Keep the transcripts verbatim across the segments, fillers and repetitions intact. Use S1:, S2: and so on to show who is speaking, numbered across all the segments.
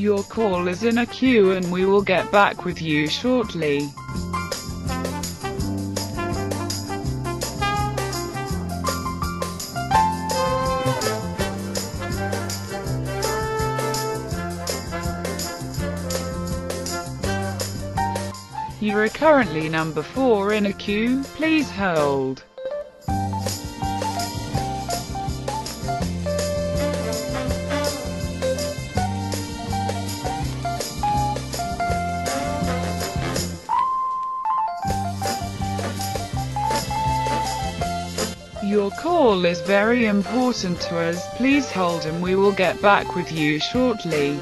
S1: Your call is in a queue and we will get back with you shortly. You are currently number four in a queue. Please hold. Your call is very important to us. Please hold and we will get back with you shortly.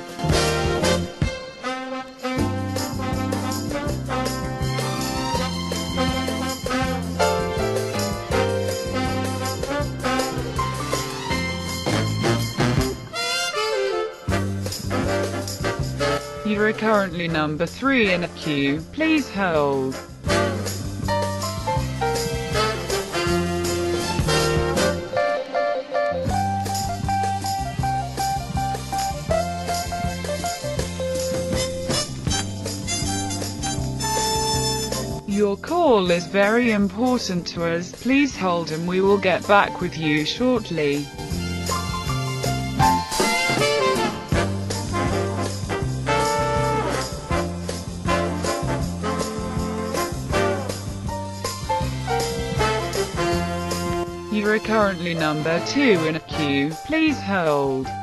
S1: You are currently number three in a queue. Please hold. Your call is very important to us. Please hold and we will get back with you shortly. You are currently number two in a queue. Please hold.